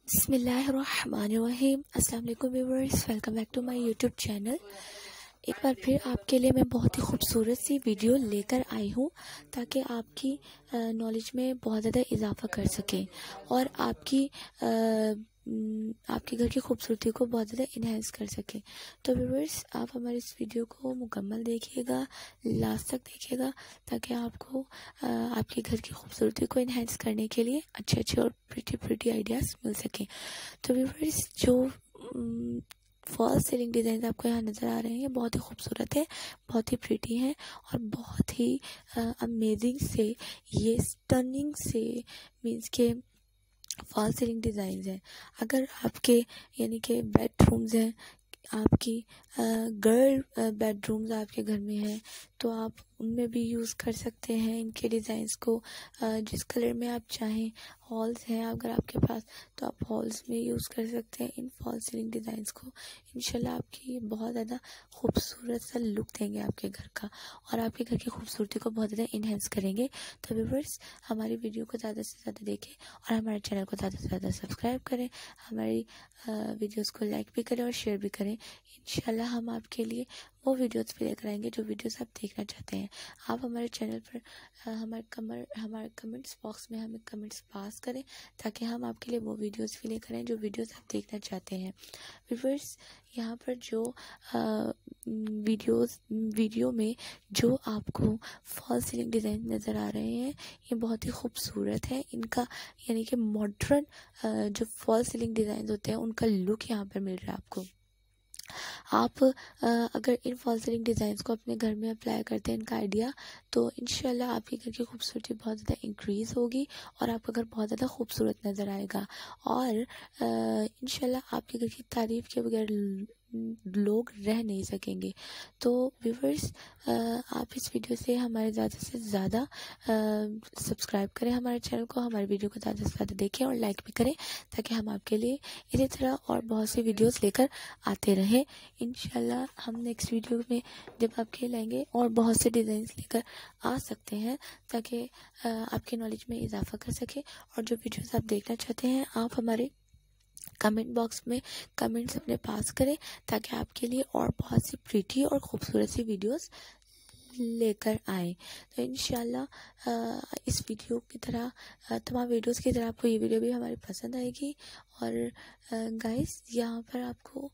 बिस्मिल्लाहिर्रहमानिर्रहीम। अस्सलाम वालेकुम viewers, welcome back to my YouTube channel. एक बार फिर आपके लिए मैं बहुत ही खूबसूरत सी वीडियो लेकर आई हूँ ताकि आपकी नॉलेज में बहुत ज़्यादा इजाफा कर सकें और आपके घर की खूबसूरती को बहुत ज़्यादा इन्हेंस कर सकें। तो व्यूअर्स, आप हमारी इस वीडियो को मुकम्मल देखिएगा, लास्ट तक देखिएगा ताकि आपको आपके घर की खूबसूरती को इन्हेंस करने के लिए अच्छे अच्छे और प्रिटी आइडियाज़ मिल सकें। तो व्यूअर्स, जो फॉल सीलिंग डिज़ाइन आपको यहाँ नज़र आ रहे हैं, बहुत ही खूबसूरत है, बहुत ही प्रिटी हैं और बहुत ही अमेजिंग से, ये स्टनिंग से मीन्स के फॉल सीलिंग डिज़ाइन हैं। अगर आपके यानी कि बेडरूम्स हैं, आपकी गर्ल बेडरूम्स आपके घर में है तो आप उनमें भी यूज़ कर सकते हैं इनके डिज़ाइंस को। जिस कलर में आप चाहें, हॉल्स हैं अगर आपके पास तो आप हॉल्स में यूज़ कर सकते हैं इन फॉल सीलिंग डिज़ाइंस को। इंशाल्लाह आपकी बहुत ज़्यादा खूबसूरत सा लुक देंगे आपके घर का और आपके घर की खूबसूरती को बहुत ज़्यादा इन्हेंस करेंगे। तो व्यूअर्स, हमारी वीडियो को ज़्यादा से ज़्यादा देखें और हमारे चैनल को ज़्यादा से ज़्यादा सब्सक्राइब करें, हमारी वीडियोस को लाइक भी करें और शेयर भी करें। इंशाल्लाह हम आपके लिए वो वीडियोस भी लेकर आएंगे जो वीडियोस आप देखना चाहते हैं। आप हमारे चैनल पर हमारे कमेंट्स बॉक्स में हमें कमेंट्स पास करें ताकि हम आपके लिए वो वीडियोस भी लेकर आएं जो वीडियोस आप देखना चाहते हैं। व्यूअर्स, यहाँ पर जो वीडियो में जो आपको फॉल सीलिंग डिज़ाइन नज़र आ रहे हैं, ये बहुत ही खूबसूरत है। इनका यानी कि मॉडर्न जो फॉल सीलिंग डिज़ाइन होते हैं उनका लुक यहाँ पर मिल रहा है आपको। आप अगर इन फॉल सीलिंग डिज़ाइंस को अपने घर में अप्लाई करते हैं इनका आइडिया, तो इंशाल्लाह आपके घर की खूबसूरती बहुत ज़्यादा इंक्रीज़ होगी और आपका घर बहुत ज़्यादा खूबसूरत नज़र आएगा और इंशाल्लाह आपके घर की तारीफ़ के बगैर लोग रह नहीं सकेंगे। तो व्यूअर्स, आप इस वीडियो से हमारे ज़्यादा से ज़्यादा सब्सक्राइब करें हमारे चैनल को, हमारी वीडियो को ज़्यादा से ज़्यादा देखें और लाइक भी करें ताकि हम आपके लिए इसी तरह और बहुत सी वीडियोस लेकर आते रहें। इंशाल्लाह हम नेक्स्ट वीडियो में जब आपके लाएंगे और बहुत से डिज़ाइंस लेकर आ सकते हैं ताकि आपकी नॉलेज में इजाफा कर सके। और जो वीडियोस आप देखना चाहते हैं आप हमारे कमेंट बॉक्स में कमेंट्स अपने पास करें ताकि आपके लिए और बहुत सी प्रीटी और खूबसूरत सी वीडियोस लेकर आए। तो इंशाल्लाह इस वीडियो की तरह तमाम वीडियोस की तरह आपको ये वीडियो भी हमारी पसंद आएगी। और गाइस, यहाँ पर आपको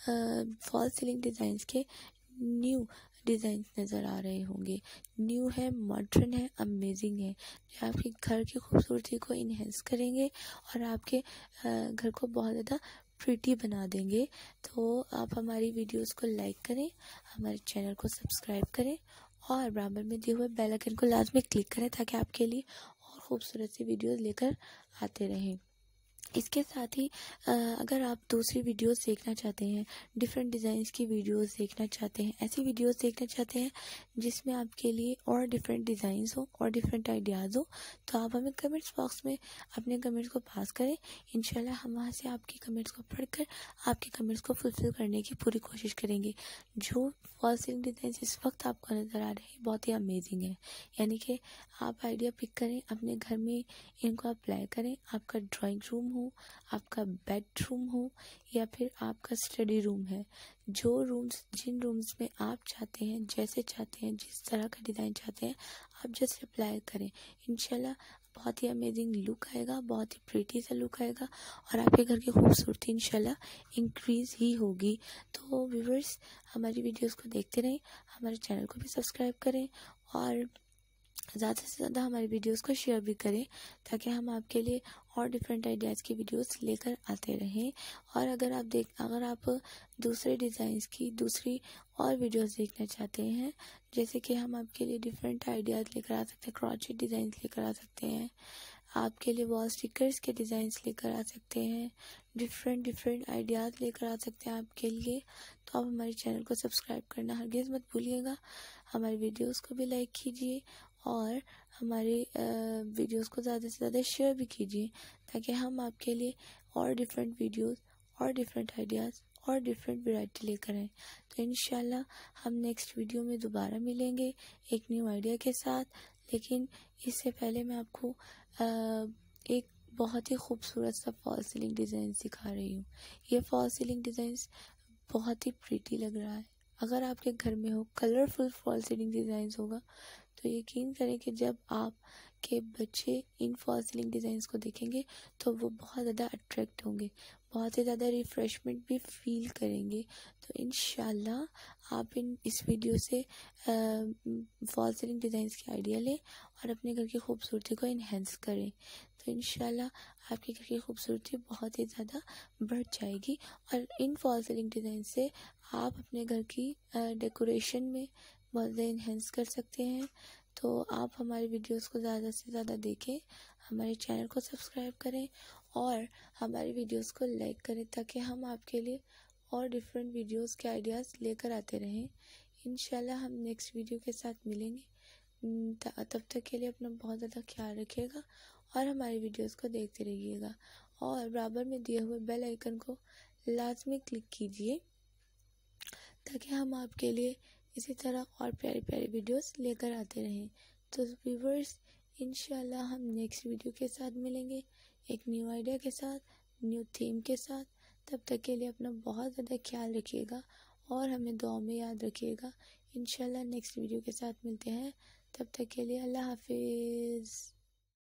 फॉल सीलिंग डिज़ाइंस के न्यू डिज़ाइंस नज़र आ रहे होंगे। न्यू है, मॉडर्न है, अमेजिंग है, जो आपके घर की खूबसूरती को इन्हेंस करेंगे और आपके घर को बहुत ज़्यादा प्रिटी बना देंगे। तो आप हमारी वीडियोस को लाइक करें, हमारे चैनल को सब्सक्राइब करें और बराबर में दिए हुए बेल आइकन को लाजमी क्लिक करें ताकि आपके लिए और खूबसूरत सी वीडियोस लेकर आते रहें। इसके साथ ही अगर आप दूसरी वीडियोस देखना चाहते हैं, डिफरेंट डिज़ाइंस की वीडियोस देखना चाहते हैं, ऐसी वीडियोस देखना चाहते हैं जिसमें आपके लिए और डिफरेंट डिज़ाइंस हो और डिफरेंट आइडियाज़ हो, तो आप हमें कमेंट्स बॉक्स में अपने कमेंट्स को पास करें। इंशाल्लाह हम वहाँ से आपके कमेंट्स को पढ़कर आपके कमेंट्स को फुलफिल करने की पूरी कोशिश करेंगे। जो फॉल सीलिंग डिज़ाइन इस वक्त आपको नज़र आ रहे हैं बहुत ही अमेजिंग है, यानी कि आप आइडिया पिक करें, अपने घर में इनको अप्लाई करें। आपका ड्राइंग रूम हो, आपका बेडरूम हो या फिर आपका स्टडी रूम है, जिन रूम्स में आप चाहते हैं, जैसे चाहते हैं, जिस तरह का डिज़ाइन चाहते हैं, आप जस्ट अप्लाई करें। इंशाल्लाह बहुत ही अमेजिंग लुक आएगा, बहुत ही प्रीटी सा लुक आएगा और आपके घर की खूबसूरती इंशाल्लाह इंक्रीज़ ही होगी। तो व्यूअर्स, हमारी वीडियोस को देखते रहें, हमारे चैनल को भी सब्सक्राइब करें और ज़्यादा से ज़्यादा हमारी वीडियोस को शेयर भी करें ताकि हम आपके लिए और डिफरेंट आइडियाज़ की वीडियोस लेकर आते रहें। और अगर आप दूसरे डिज़ाइंस की दूसरी और वीडियोस देखना चाहते हैं, जैसे कि हम आपके लिए डिफरेंट आइडियाज़ लेकर आ सकते हैं, क्रॉचेट डिज़ाइंस लेकर आ सकते हैं, आपके लिए वॉल स्टिकर्स के डिज़ाइंस लेकर आ सकते हैं, डिफरेंट आइडियाज़ लेकर आ सकते हैं आपके लिए, तो आप हमारे चैनल को सब्सक्राइब करना हरगिज़ मत भूलिएगा। हमारी वीडियोस को भी लाइक कीजिए और हमारे वीडियोस को ज़्यादा से ज़्यादा शेयर भी कीजिए ताकि हम आपके लिए और डिफरेंट वीडियोस और डिफरेंट आइडियाज़ और डिफरेंट वैरायटी लेकर आएँ। तो इंशाल्लाह हम नेक्स्ट वीडियो में दोबारा मिलेंगे एक न्यू आइडिया के साथ। लेकिन इससे पहले मैं आपको एक बहुत ही खूबसूरत सा फॉल सीलिंग डिज़ाइन सिखा रही हूँ। ये फॉल सीलिंग डिज़ाइन बहुत ही प्रीटी लग रहा है। अगर आपके घर में हो कलरफुल फॉल सीलिंग डिज़ाइन होगा तो यकीन करें कि जब आपके बच्चे इन फॉल सीलिंग डिज़ाइंस को देखेंगे तो वो बहुत ज़्यादा अट्रैक्ट होंगे, बहुत ही ज़्यादा रिफ़्रेशमेंट भी फील करेंगे। तो इंशाल्लाह आप इस वीडियो से फॉल सीलिंग डिज़ाइंस के आइडिया लें और अपने घर की खूबसूरती को इन्हेंस करें। तो इंशाल्लाह आपके घर की खूबसूरती बहुत ही ज़्यादा बढ़ जाएगी और इन फॉल सीलिंग डिज़ाइन से आप अपने घर की डेकोरेशन में बहुत ज़्यादा इन्हेंस कर सकते हैं। तो आप हमारे वीडियोस को ज़्यादा से ज़्यादा देखें, हमारे चैनल को सब्सक्राइब करें और हमारे वीडियोस को लाइक करें ताकि हम आपके लिए और डिफरेंट वीडियोस के आइडियाज़ लेकर आते रहें। इंशाल्लाह हम नेक्स्ट वीडियो के साथ मिलेंगे। तब तक के लिए अपना बहुत ज़्यादा ख्याल रखिएगा और हमारी वीडियोस को देखते रहिएगा और बराबर में दिए हुए बेल आइकन को लाजमी क्लिक कीजिए ताकि हम आपके लिए इसी तरह और प्यारी प्यारी वीडियोस लेकर आते रहें। तो व्यूवर्स, इंशाल्लाह हम नेक्स्ट वीडियो के साथ मिलेंगे एक न्यू आइडिया के साथ, न्यू थीम के साथ। तब तक के लिए अपना बहुत ज़्यादा ख्याल रखिएगा और हमें दुआ में याद रखिएगा। इंशाल्लाह नेक्स्ट वीडियो के साथ मिलते हैं। तब तक के लिए अल्लाह हाफिज़।